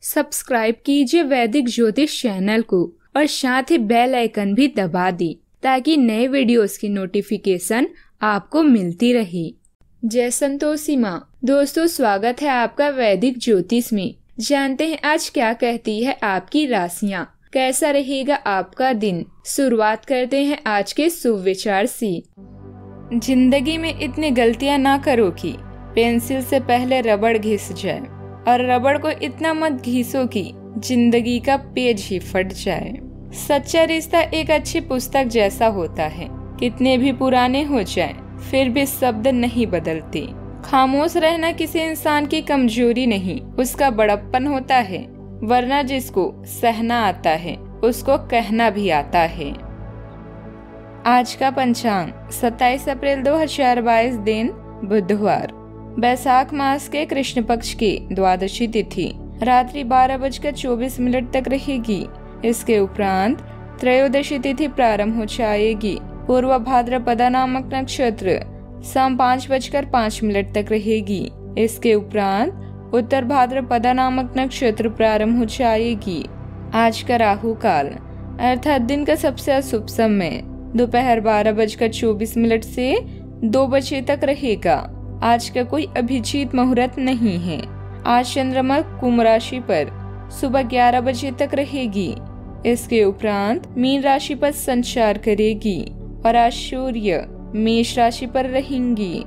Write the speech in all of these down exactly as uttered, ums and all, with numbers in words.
Subscribe कीजिए वैदिक ज्योतिष चैनल को और साथ ही बेल आइकन भी दबा दी ताकि नए वीडियोस की नोटिफिकेशन आपको मिलती रहे। जय संतोषी माँ। दोस्तों, स्वागत है आपका वैदिक ज्योतिष में। जानते हैं आज क्या कहती है आपकी राशियाँ, कैसा रहेगा आपका दिन। शुरुआत करते हैं आज के शुभ विचार से। जिंदगी में इतनी गलतियां ना करो कि पेंसिल से पहले रबड़ घिस जाए, और रबड़ को इतना मत घिसो कि जिंदगी का पेज ही फट जाए। सच्चा रिश्ता एक अच्छी पुस्तक जैसा होता है, कितने भी पुराने हो जाएं, फिर भी शब्द नहीं बदलते। खामोश रहना किसी इंसान की कमजोरी नहीं, उसका बड़प्पन होता है, वरना जिसको सहना आता है उसको कहना भी आता है। आज का पंचांग सत्ताईस अप्रैल दो हजार बाईस, दिन बुधवार, बैसाख मास के कृष्ण पक्ष की द्वादशी तिथि रात्रि बारह बजकर चौबीस मिनट तक रहेगी। इसके उपरांत त्रयोदशी तिथि प्रारंभ हो जाएगी। पूर्व भाद्रपदा नामक नक्षत्र शाम पाँच बजकर पाँच मिनट तक रहेगी। इसके उपरांत उत्तर भाद्रपदा नामक नक्षत्र प्रारंभ हो जाएगी। आज का राहु काल अर्थात दिन का सबसे अशुभ समय दोपहर बारह बजकर चौबीस मिनट से दो बजे तक रहेगा। आज का कोई अभिजीत मुहूर्त नहीं है। आज चंद्रमा कुंभ राशि पर सुबह ग्यारह बजे तक रहेगी। इसके उपरांत मीन राशि पर संचार करेगी और आज सूर्य मेष राशि पर रहेंगी।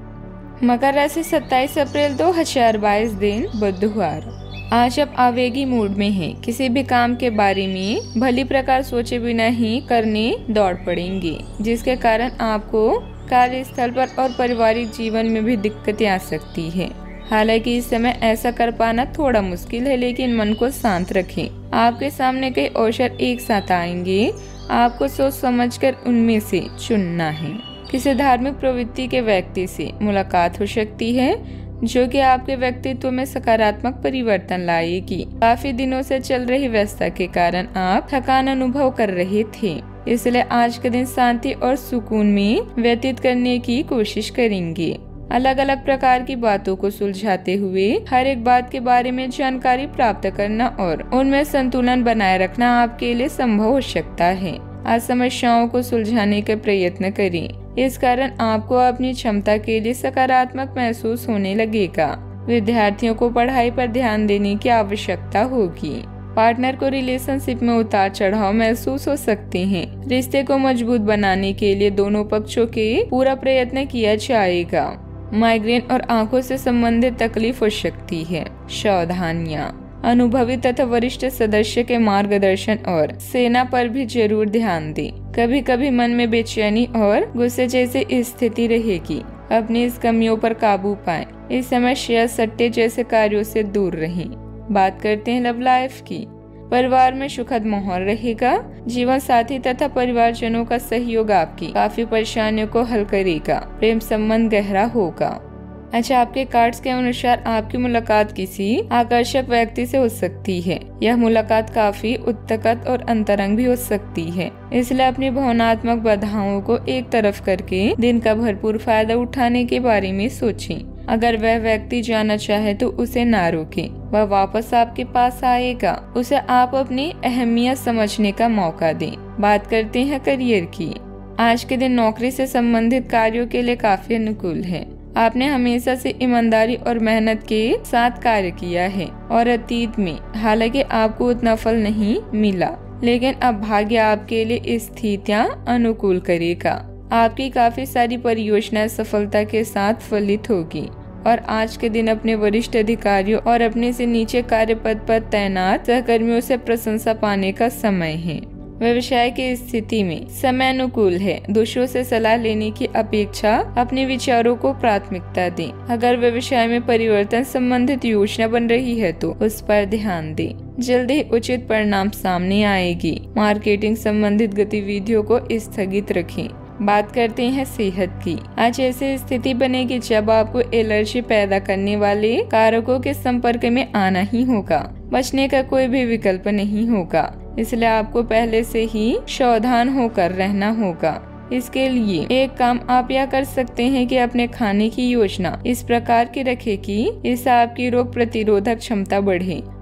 मकर राशि सत्ताईस अप्रैल दो हजार बाईस, दिन बुधवार। आज आप आवेगी मूड में हैं, किसी भी काम के बारे में भली प्रकार सोचे बिना ही करने दौड़ पड़ेंगे, जिसके कारण आपको कार्यस्थल पर और पारिवारिक जीवन में भी दिक्कतें आ सकती है। हालांकि इस समय ऐसा कर पाना थोड़ा मुश्किल है, लेकिन मन को शांत रखें। आपके सामने कई अवसर एक साथ आएंगे, आपको सोच समझकर उनमें से चुनना है। किसी धार्मिक प्रवृत्ति के व्यक्ति से मुलाकात हो सकती है, जो कि आपके व्यक्तित्व में सकारात्मक परिवर्तन लाएगी। काफी दिनों से चल रही व्यस्तता के कारण आप थकान अनुभव कर रहे थे, इसलिए आज के दिन शांति और सुकून में व्यतीत करने की कोशिश करेंगे। अलग अलग प्रकार की बातों को सुलझाते हुए हर एक बात के बारे में जानकारी प्राप्त करना और उनमें संतुलन बनाए रखना आपके लिए संभव हो सकता है। आज समस्याओं को सुलझाने के प्रयत्न करें, इस कारण आपको अपनी क्षमता के लिए सकारात्मक महसूस होने लगेगा। विद्यार्थियों को पढ़ाई पर ध्यान देने की आवश्यकता होगी। पार्टनर को रिलेशनशिप में उतार चढ़ाव महसूस हो सकते हैं। रिश्ते को मजबूत बनाने के लिए दोनों पक्षों के पूरा प्रयत्न किया जाएगा। माइग्रेन और आंखों से संबंधित तकलीफ हो सकती है। सावधानियां, अनुभवी तथा वरिष्ठ सदस्य के मार्गदर्शन और सेना पर भी जरूर ध्यान दें। कभी कभी मन में बेचैनी और गुस्से जैसी स्थिति रहेगी। अपनी इस कमियों पर काबू पाएं। इस समय शेयर सट्टे जैसे कार्यों से दूर रहें। बात करते हैं लव लाइफ की। परिवार में सुखद माहौल रहेगा। जीवन साथी तथा परिवारजनों का सहयोग आपकी काफी परेशानियों को हल करेगा। प्रेम संबंध गहरा होगा। अच्छा, आपके कार्ड्स के अनुसार आपकी मुलाकात किसी आकर्षक व्यक्ति से हो सकती है। यह मुलाकात काफी उत्कट और अंतरंग भी हो सकती है, इसलिए अपनी भावनात्मक बाधाओं को एक तरफ करके दिन का भरपूर फायदा उठाने के बारे में सोचें। अगर वह व्यक्ति जाना चाहे तो उसे ना रोकें, वह वापस आपके पास आएगा। उसे आप अपनी अहमियत समझने का मौका दें। बात करते हैं करियर की। आज के दिन नौकरी से संबंधित कार्यों के लिए काफी अनुकूल है। आपने हमेशा से ईमानदारी और मेहनत के साथ कार्य किया है और अतीत में हालांकि आपको उतना फल नहीं मिला, लेकिन अब भाग्य आपके लिए स्थितियां अनुकूल करेगा। आपकी काफी सारी परियोजनाएं सफलता के साथ फलित होगी और आज के दिन अपने वरिष्ठ अधिकारियों और अपने से नीचे कार्यपद पर तैनात सहकर्मियों से प्रशंसा पाने का समय है। व्यवसाय की स्थिति में समय अनुकूल है। दूसरों से सलाह लेने की अपेक्षा अपने विचारों को प्राथमिकता दें। अगर व्यवसाय में परिवर्तन संबंधित योजना बन रही है तो उस पर ध्यान दें। जल्द ही उचित परिणाम सामने आएगी। मार्केटिंग संबंधित गतिविधियों को स्थगित रखें। बात करते हैं सेहत की। आज ऐसी स्थिति बनेगी जब आपको एलर्जी पैदा करने वाले कारकों के संपर्क में आना ही होगा। बचने का कोई भी विकल्प नहीं होगा, इसलिए आपको पहले से ही सावधान होकर रहना होगा। इसके लिए एक काम आप यह कर सकते हैं कि अपने खाने की योजना इस प्रकार की रखें कि इससे आपकी रोग प्रतिरोधक क्षमता बढ़े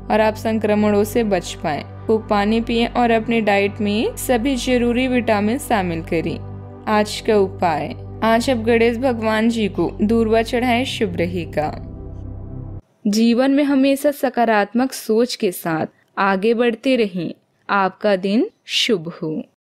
और आप संक्रमणों से बच पाएं। खूब पानी पिएं और अपनी डाइट में सभी जरूरी विटामिन शामिल करें। आज का उपाय, आज आप गणेश भगवान जी को दूर्वा चढ़ाएं, शुभ रहेगा। जीवन में हमेशा सकारात्मक सोच के साथ आगे बढ़ते रहें। आपका दिन शुभ हो।